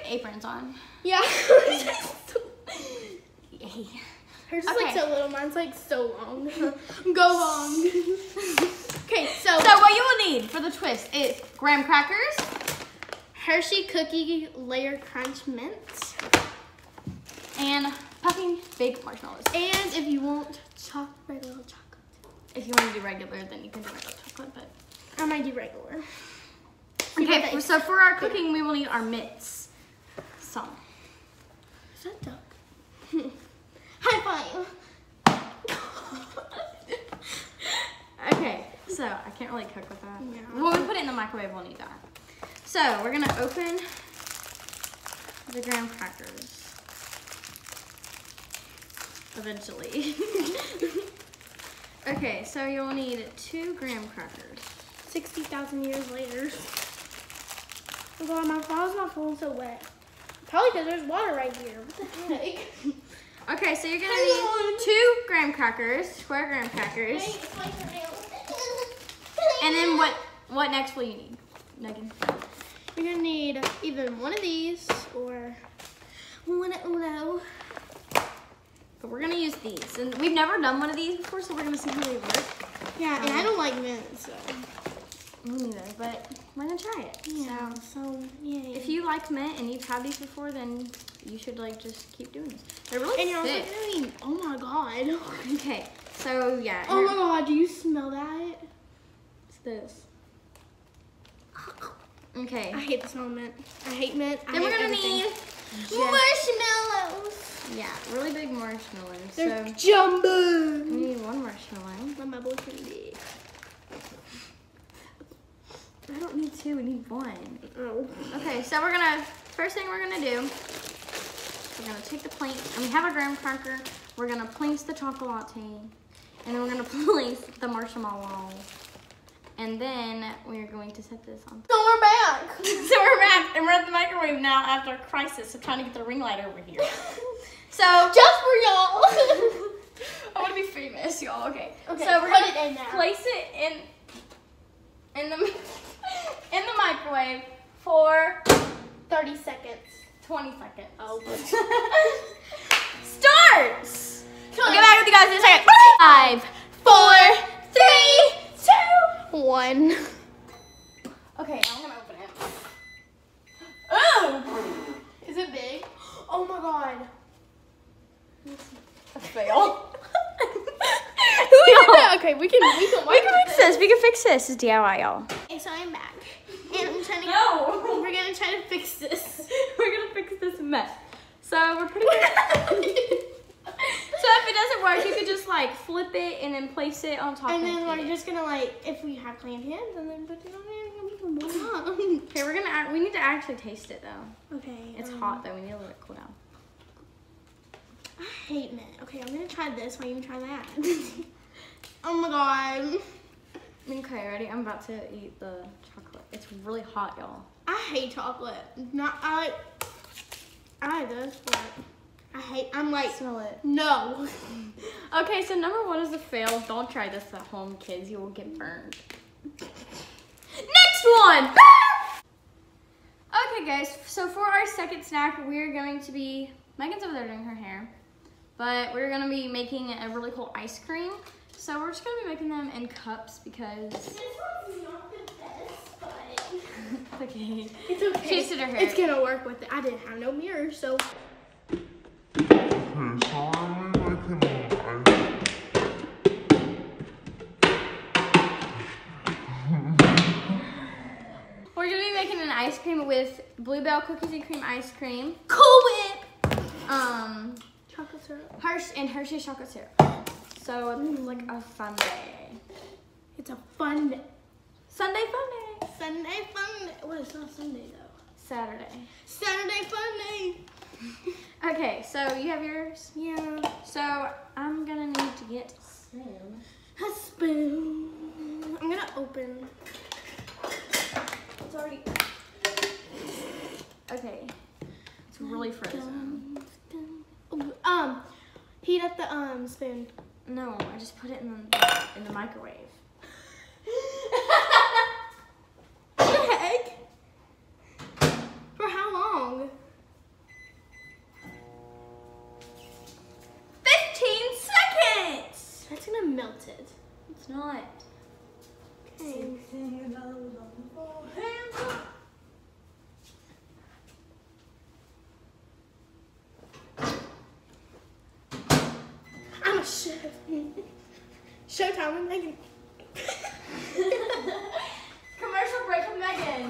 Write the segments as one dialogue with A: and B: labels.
A: aprons on.
B: Yeah.
A: Yay.
B: Hers is like so little, mine's like so long. Go long. Okay, so
A: what you will need for the twist is graham crackers,
B: Hershey Cookie Layer Crunch Mints,
A: and puffing big marshmallows.
B: and if you want regular chocolate.
A: If you want to do regular, then you can do regular chocolate, but.
B: I might do regular.
A: Okay, so for our cooking, we will need our mitts. So.
B: Is that duck? High five.
A: Okay, so I can't really cook with that.
B: Yeah.
A: When we put it in the microwave, we'll need that. So we're gonna open the graham crackers. Eventually. Okay, so you'll need 2 graham crackers.
B: 60,000 years later. Oh God, my file's not feeling so wet. Probably because there's water right here. What the heck?
A: Okay, so you're gonna need 2 graham crackers, square graham crackers. And then what next will you need, Megan?
B: You're gonna need either one of these or one of Uno.
A: But we're gonna use these. And we've never done one of these before, so we're gonna see how they work.
B: Yeah, and I don't like mint, so.
A: Me neither, but we're gonna try it.
B: Yeah, so yay.
A: If you like mint and you've had these before, then you should like just keep doing this. They're really
B: and you're also
A: thick.
B: gonna need, oh my God.
A: Okay, so yeah.
B: Oh my God, do you smell that?
A: What's this? Okay.
B: I hate the smell of mint. I hate mint.
A: Then we're gonna need
B: marshmallows.
A: yeah, really big marshmallows.
B: They're
A: So
B: jumbo.
A: we need 1 marshmallow.
B: But my boyfriend did.
A: I don't need 2, we need 1.
B: Oh.
A: Okay, so first thing we're gonna do, we're gonna take the plate, and we have our graham cracker, we're gonna place the chocolate, and then we're gonna place the marshmallow. And then we're going to set this on.
B: So we're back.
A: So we're back, and we're at the microwave now after a crisis of trying to get the ring light over here. So,
B: Just for y'all.
A: I want to be famous, y'all. Okay.
B: Okay,
A: So we're
B: put
A: gonna
B: it in there.
A: place it in the in the microwave for
B: 30 seconds.
A: 20 seconds.
B: Oh.
A: Starts. I'll get back with you guys in a second. 5, 4, 3, 2,
B: 1.
A: Okay, now I'm gonna open it. Oh!
B: Is it big? Oh my God.
A: A fail.
B: Who did that? Okay, we can
A: fix this. We can fix this. It's DIY, y'all.
B: Okay, so I'm back. And I'm trying to
A: No.
B: we're gonna try to fix this.
A: We're gonna fix this mess. So we're pretty good. So if it doesn't work, you could just like flip it and then place it on top.
B: And then
A: of
B: we're
A: it.
B: just gonna like, if we have clean hands, and then put it on there and we can warm up.
A: Okay, we need to actually taste it though.
B: Okay.
A: It's hot though. We need to let it cool down.
B: I hate mint. Okay, I'm gonna try this while you try that. Oh my God.
A: Okay, ready? I'm about to eat the chocolate. It's really hot, y'all.
B: I hate chocolate. I like this, but I'm like,
A: Smell it.
B: no.
A: Okay, so number 1 is a fail. Don't try this at home, kids. You will get burned. Next one! Okay, guys. So for our second snack, we're going to be... Megan's over there doing her hair. But we're going to be making a really cool ice cream. So we're just going to be making them in cups because...
B: This one's not the best, but...
A: Okay.
B: It's okay.
A: She just did her hair.
B: It's gonna work with it. I didn't have no mirror, so...
A: We're going to be making an ice cream with Bluebell cookies and cream ice cream.
B: Cool Whip! Chocolate syrup.
A: Hershey's chocolate syrup. So it's like a fun day.
B: It's a fun day.
A: Sunday fun day.
B: Sunday fun day. Well, it's not Sunday, though.
A: Saturday.
B: Saturday fun day.
A: Okay, so you have yours?
B: Yeah.
A: So I'm gonna need to get
B: A spoon. I'm gonna open.
A: It's already... Okay. It's really frozen.
B: Heat up the spoon.
A: No, I just put it in the microwave.
B: What the heck? For how long? a chef. Showtime with Megan.
A: Commercial break with Megan.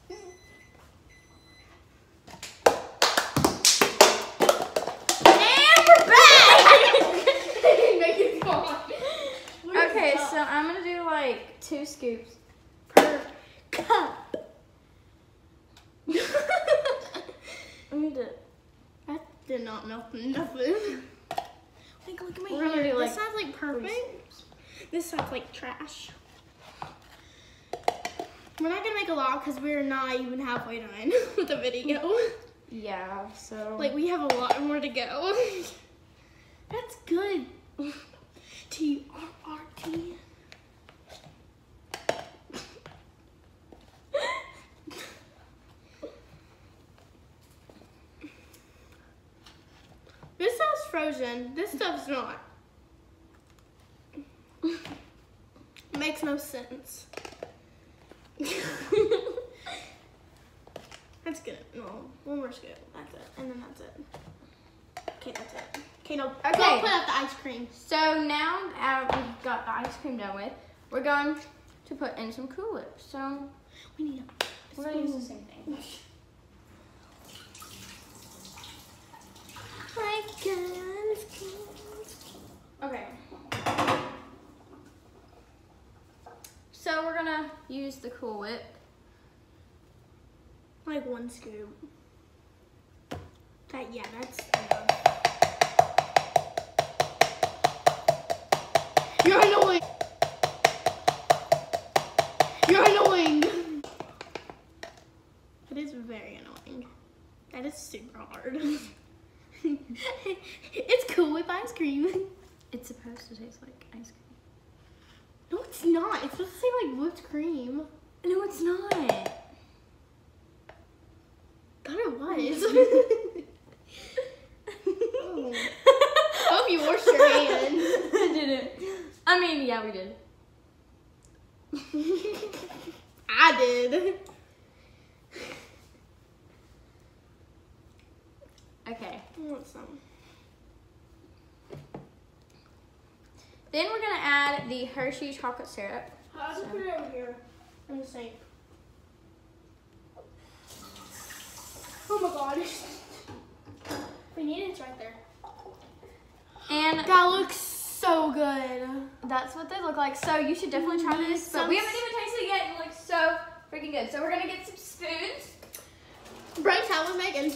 A: And we're back!
B: Megan's gone.
A: Okay, so I'm gonna do like 2 scoops.
B: Per cup.
A: I need to.
B: That did not melt nothing. Like, look at my
A: We're gonna
B: hair.
A: do, like,
B: This side's like perfect. This side's like trash. We're not gonna make a lot because we're not even halfway done with the video.
A: Yeah, so.
B: Like, we have a lot more to go. That's good. T-R-R-T. This stuff's frozen. This stuff's not. Makes no sense. That's good. No, one more scoop. That's it. And then that's it. Okay, that's it. Okay, no.
A: Okay.
B: Don't put out the ice cream.
A: So now that we've got the ice cream done with, we're going to put in some Cool Whip. So
B: We need
A: we're gonna use the same thing. Okay. So we're gonna use the Cool Whip.
B: like 1 scoop. Yeah, that's enough. You're annoying. You're annoying. It is very annoying. That is super hard. It's Cool Whip ice cream.
A: It's supposed to taste like ice cream.
B: No, it's not. It's supposed to taste like whipped cream.
A: No, it's not.
B: Thought it was. Oh. Hope you washed your hands.
A: I didn't. I mean, yeah, we did.
B: I did.
A: Okay.
B: I want some.
A: Then we're gonna add the Hershey chocolate syrup.
B: I'll just put it over here in the sink. Oh my god. We need it right there.
A: And
B: That looks so good.
A: that's what they look like. So you should definitely try this. But we haven't even tasted it yet and it looks so freaking good. So we're gonna get some spoons.
B: Break time with Megan.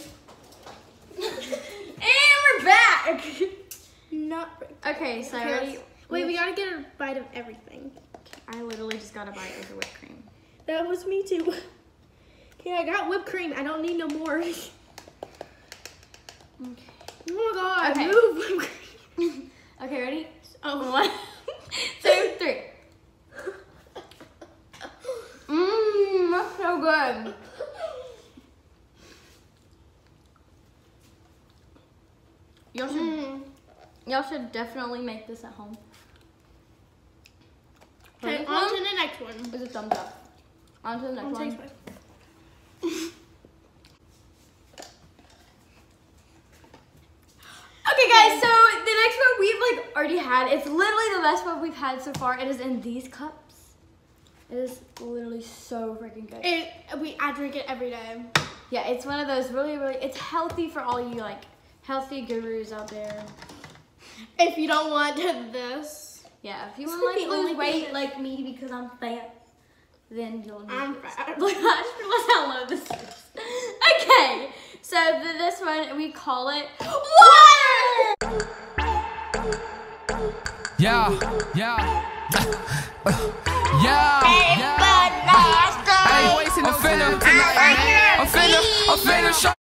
A: And we're back.
B: Not
A: Okay, so ready?
B: Wait, we gotta get a bite of everything.
A: I literally just got a bite of the whipped cream.
B: That was me too. Okay, I got whipped cream. I don't need no more.
A: Okay.
B: Oh my god,
A: Okay.
B: move whipped cream.
A: Okay, ready?
B: Oh.
A: 1, 2, 3. Mmm, that's so good. Y'all should definitely make this at home.
B: Okay,
A: This
B: on
A: one
B: to the next one.
A: is a thumbs up. On to the next one. Okay, guys, so the next one we've already had. It's literally the best one we've had so far. It is in these cups. It is literally so freaking good.
B: I drink it every day.
A: Yeah, it's one of those really, it's healthy for all you healthy gurus out there.
B: If you don't want this,
A: Yeah, if you
B: It's
A: want
B: the
A: to
B: only
A: lose weight
B: thing-
A: like me because I'm fat, then you'll need
B: I'm
A: this.
B: fat.
A: Look, I just realized how low this is. Okay, so this one, we call it water!
C: Yeah. I'm finna show